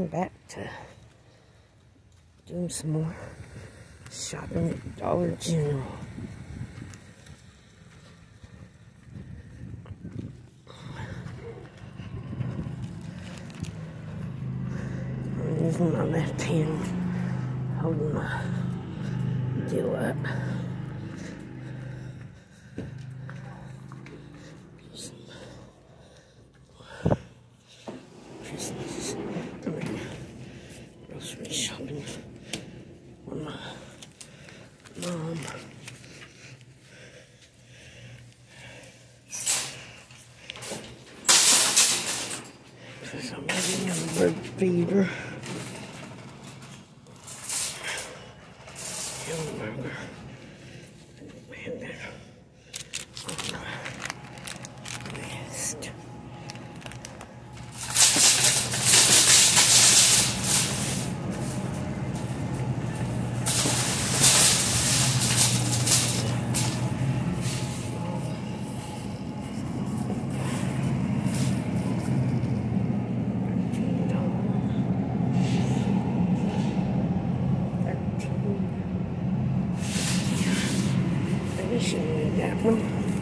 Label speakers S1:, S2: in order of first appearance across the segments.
S1: I'm back to doing some more shopping at Dollar General. I'm using my left hand, holding my deal up. Christmas, grocery shopping with my mom. Because I'm having a bird feeder. Hamburger. Hamburger. On the list. That one.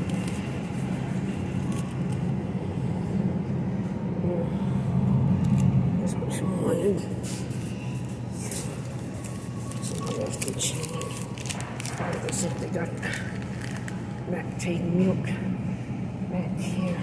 S1: That's what she wanted. Some roasted chicken. Looks like they got lactate milk back here.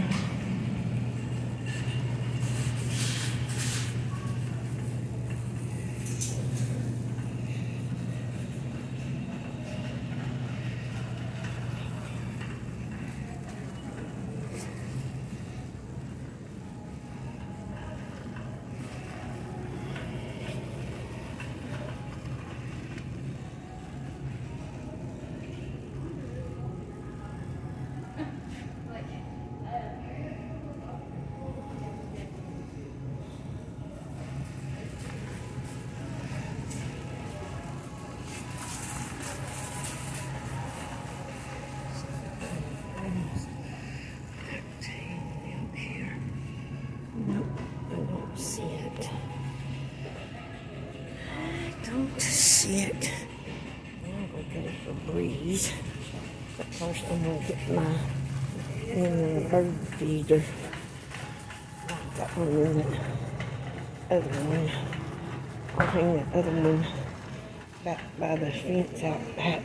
S1: See it. I'm gonna get it for Breeze. But first I'm gonna get my bird feeder. I've got one in the other one. I'll hang that other one back by the fence out back.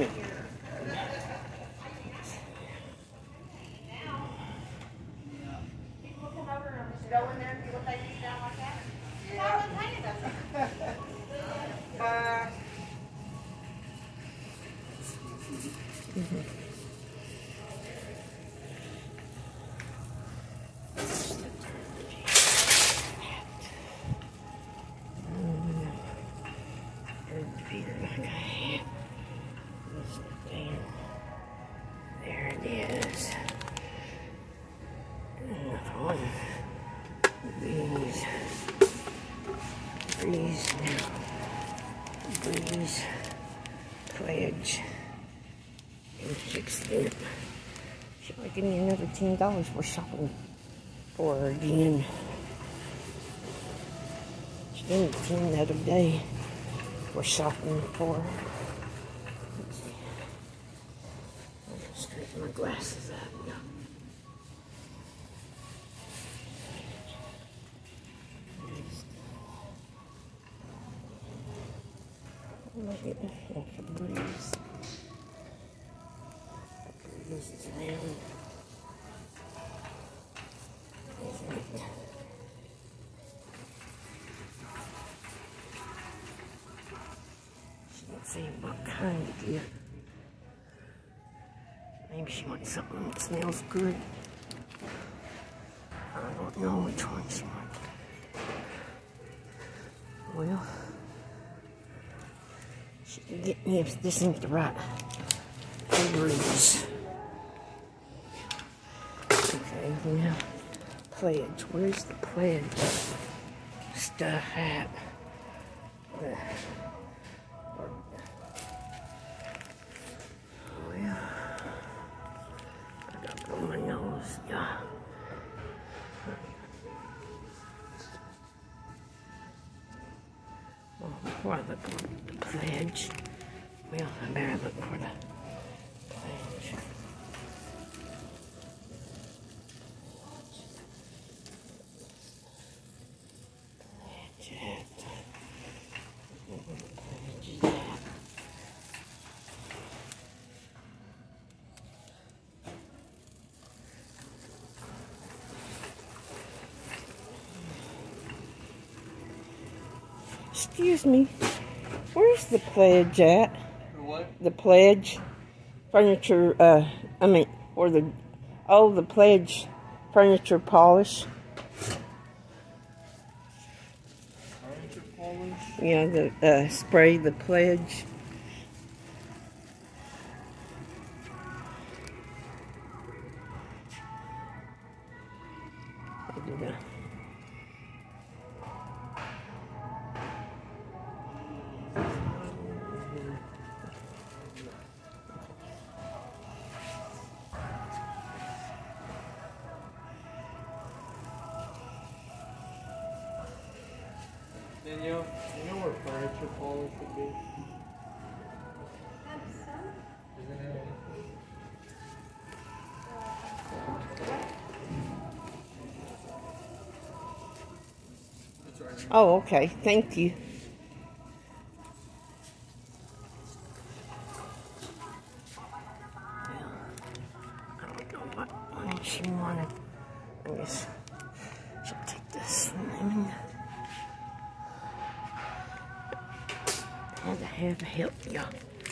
S1: There it is. Another one. Breeze, Pledge, and fixed it. She'll give me another $10 for shopping for her again. She gave me 10 the other day for shopping for her. Let's see. I'm gonna straighten my glasses up. Look at the Breeze. Breeze is round. She didn't say what kind to get. Maybe she wants something that smells good. I don't know which one she wants. Well, she can get me if this ain't the right Breeze. Okay, now, Pledge. Where's the Pledge stuff at? Well, I got it on my nose, yeah. Before I look for the pledge. Well, I better look for the pledge. Excuse me, where's the pledge at?
S2: What?
S1: The pledge furniture, or the pledge furniture polish.
S2: Furniture polish?
S1: Yeah, the spray, the pledge.
S2: Danielle, you know where furniture polish would be? Isn't it? That's right.
S1: Oh, okay. Thank you. I don't know what one she wanted. I guess she'll take this one. Had to have help, yeah.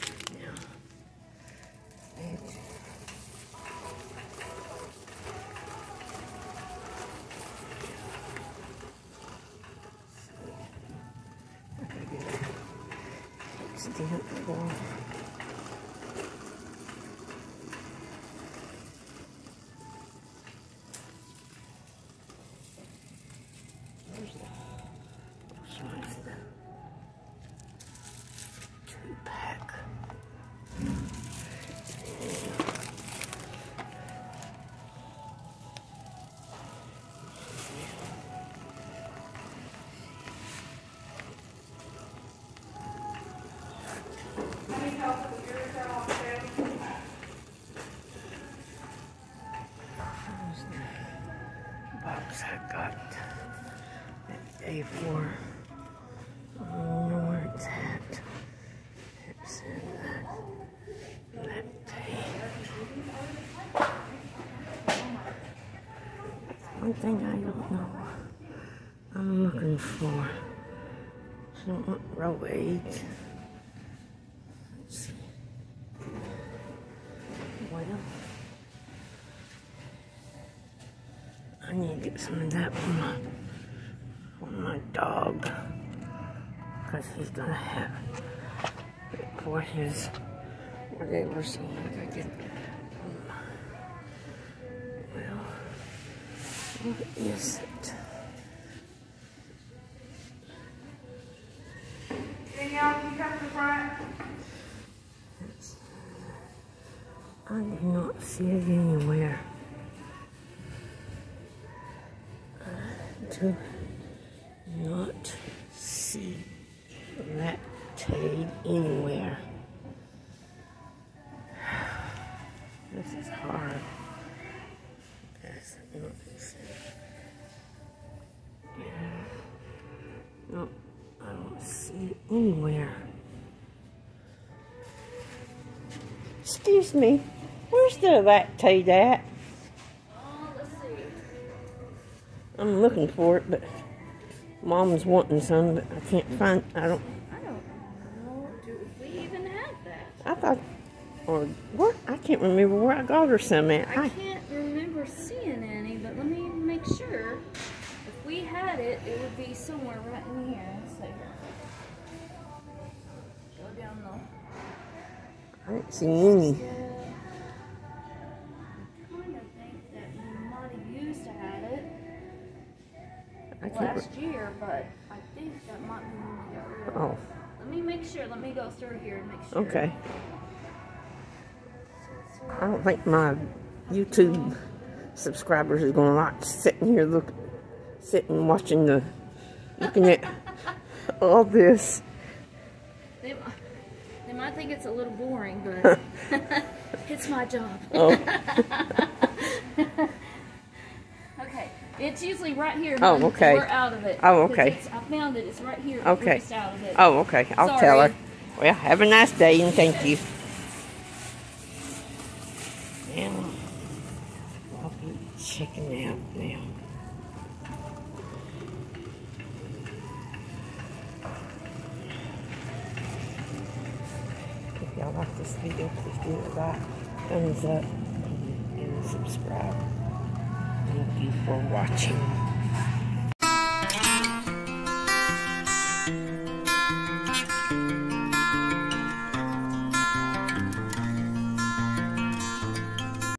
S1: Stamp for. There's the 2-pack. Box I got that A4. I don't know where it's at. It's in that page. One thing I don't know I'm looking for. So I want row 8. Let's see. Well, I need to get some of that for my dog, because he's gonna have it for his whatever. So I gotta get. Well, what is it?
S3: Danielle, can you come to the front?
S1: I do not see it anywhere. Do not see that tag anywhere. This is hard. That's not no, I don't see it anywhere. Excuse me, where's the lactate at?
S3: Let's see.
S1: I'm looking for it, but Mom's wanting some, but I can't find. I don't
S3: know. Do we even have that?
S1: I thought, or what? I can't remember where I got her some at.
S3: I can't remember seeing any, but let me make sure. If we had it, it would be somewhere right in here. Let's see. Go down
S1: I didn't see any.
S3: the. I kind of think that we might have used to have it last year, but I think that might be when we got rid of it.
S1: Oh,
S3: Let me make sure. Let me go through here and make sure.
S1: okay. I don't think my YouTube subscribers is going to like sitting here sitting watching looking at all this.
S3: They might think it's a little boring, but it's my job.
S1: Oh.
S3: Okay, it's usually right here.
S1: Oh, okay.
S3: We're out of it.
S1: Oh, okay.
S3: I found it. It's right here.
S1: Okay.
S3: We're just out of it.
S1: Oh, okay. I'll
S3: Sorry.
S1: tell her. Well, have a nice day and thank you. Now, I'll be checking out now. If y'all like this video, please give it a like, thumbs up, and subscribe. Thank you for watching.